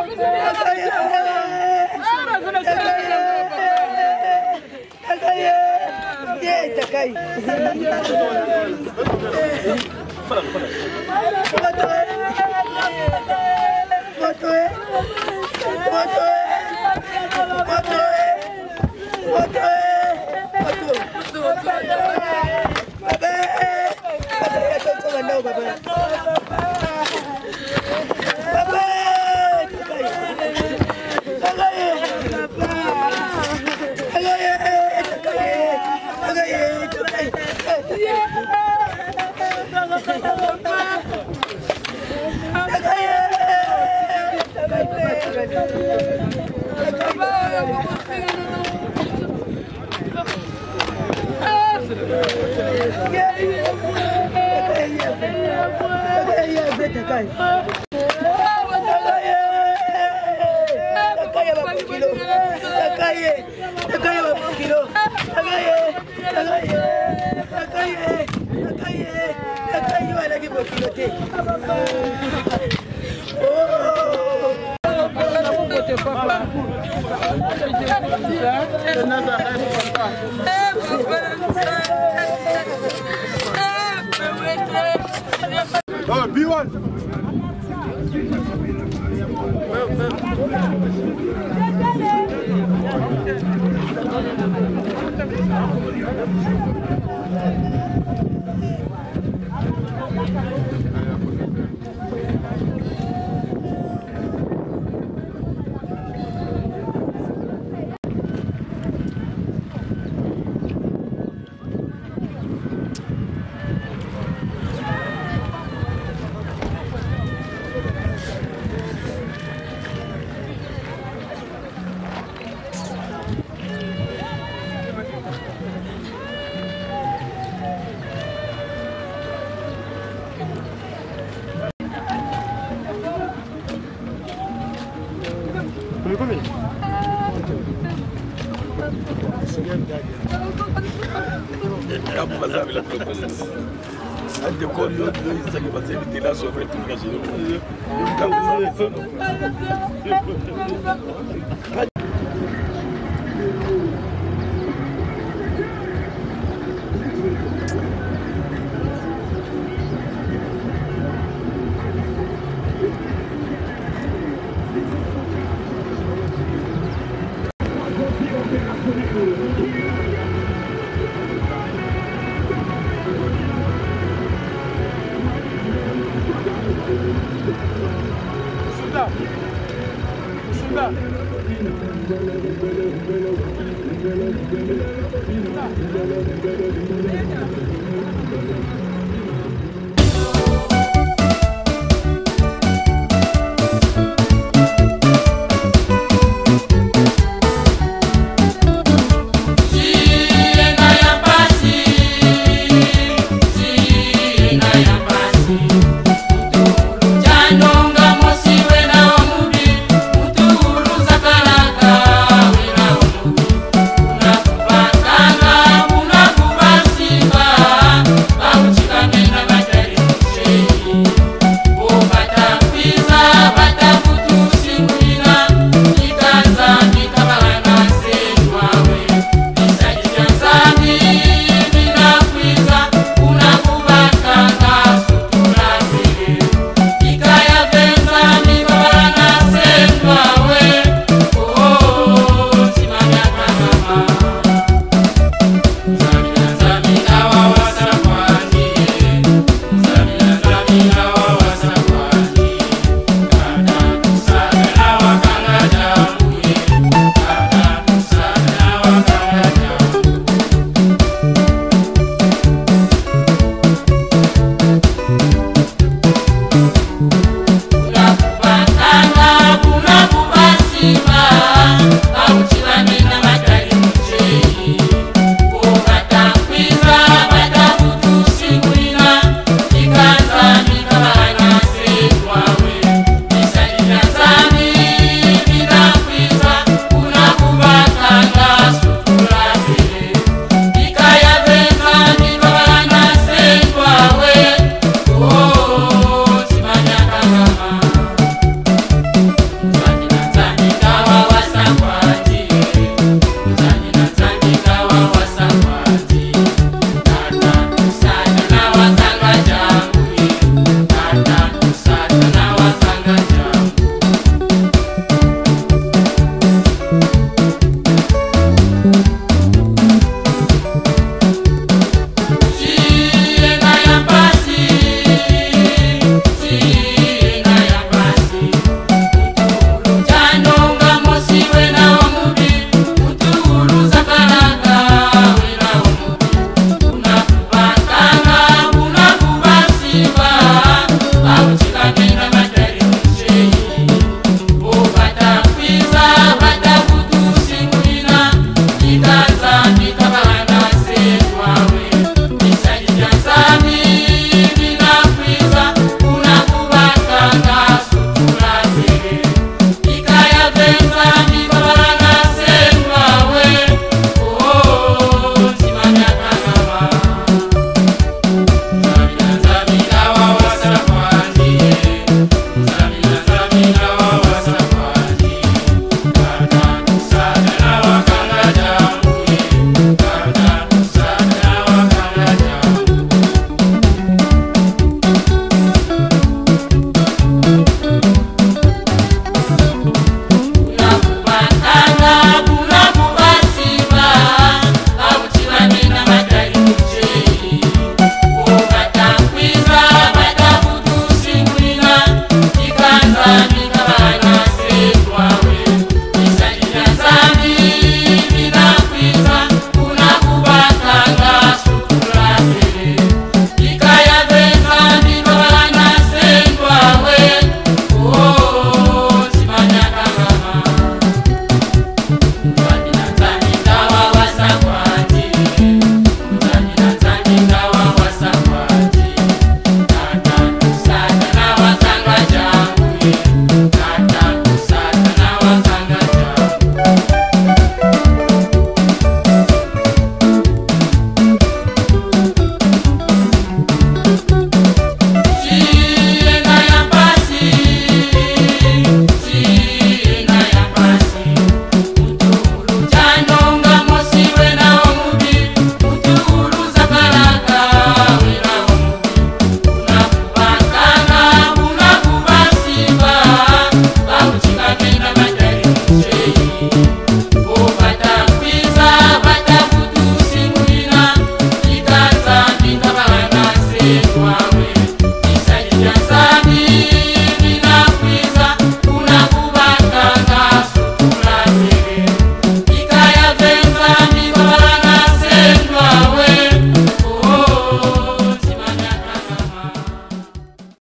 Bye.